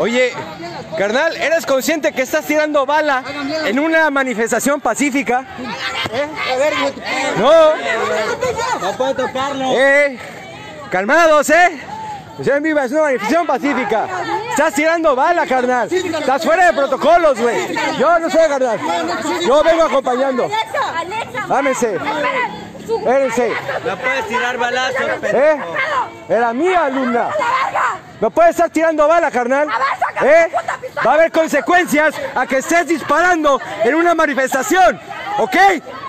Oye, carnal, ¿eres consciente que estás tirando bala en una manifestación pacífica? No. No puedo tocarlo. Calmados, en viva, es una manifestación pacífica. Estás tirando bala, carnal. Estás fuera de protocolos, güey. Yo no soy, carnal. Yo vengo acompañando. Ámense. Espérense. No puedes tirar balazos, Era mía, alumna. No puedes estar tirando bala, carnal. Va a haber consecuencias a que estés disparando en una manifestación, ¿ok?